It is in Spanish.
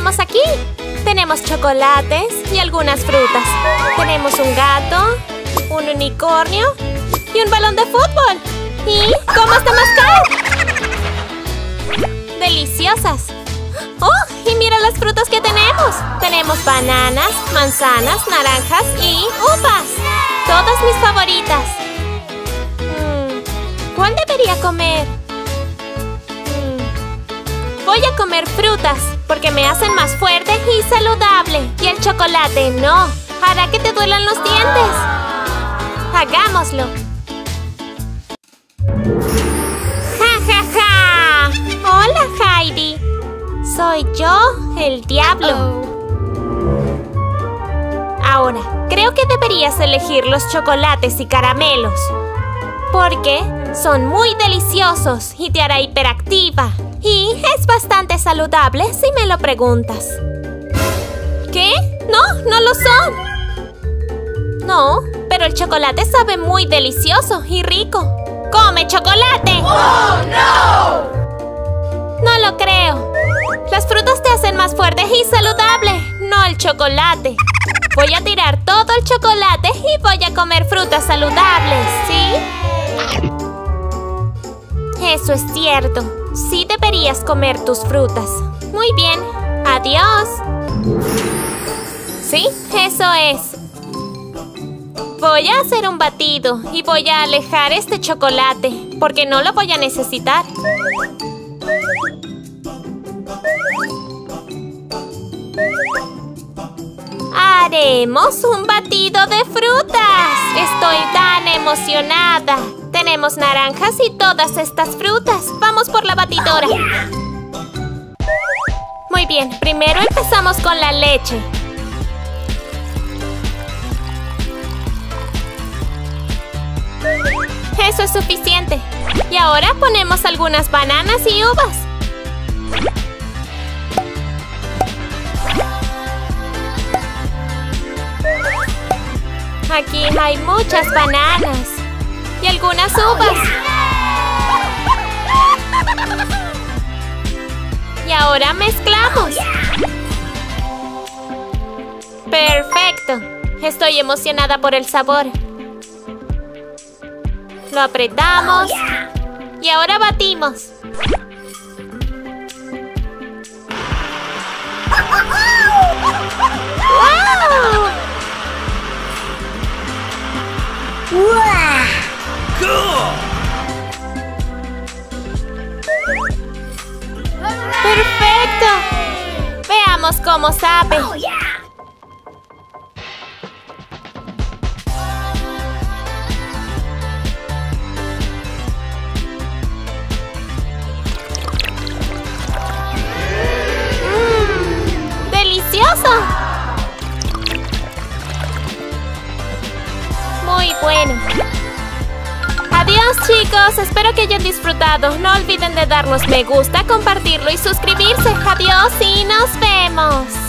tenemos aquí? Tenemos chocolates y algunas frutas. Tenemos un gato, un unicornio y un balón de fútbol. ¿Y gomas de mascar? ¡Deliciosas! ¡Oh! Y mira las frutas que tenemos. Tenemos bananas, manzanas, naranjas y uvas. Todas mis favoritas. ¿Cuál debería comer? Voy a comer frutas porque me hacen más fuerte y saludable. Y el chocolate no. Hará que te duelan los dientes. Hagámoslo. ¡Ja, ja, ja! Hola, Heidi. Soy yo, el diablo. Ahora, creo que deberías elegir los chocolates y caramelos. Porque son muy deliciosos y te hará hiperactiva. Y es bastante saludable si me lo preguntas. ¿Qué? No, no lo son. No, pero el chocolate sabe muy delicioso y rico. ¡Come chocolate! ¡Oh, no! No lo creo. Las frutas te hacen más fuerte y saludable, no el chocolate. Voy a tirar todo el chocolate y voy a comer frutas saludables, ¿sí? Eso es cierto. Sí deberías comer tus frutas. Muy bien. Adiós. Sí, eso es. Voy a hacer un batido y voy a alejar este chocolate porque no lo voy a necesitar. Haremos un batido de frutas. Estoy tan emocionada. Tenemos naranjas y todas estas frutas. Vamos por la batidora. Muy bien, primero empezamos con la leche. Eso es suficiente. Y ahora ponemos algunas bananas y uvas. Aquí hay muchas bananas y algunas uvas. Y ahora mezclamos. ¡Perfecto! Estoy emocionada por el sabor. Lo apretamos. Y ahora batimos. ¡Wow! ¡Wow! Cool. ¡Perfecto! Veamos cómo sabe. Oh, yeah. ¡Delicioso! Muy bueno. Adiós, chicos. Espero que hayan disfrutado. No olviden de darnos me gusta, compartirlo y suscribirse. Adiós y nos vemos.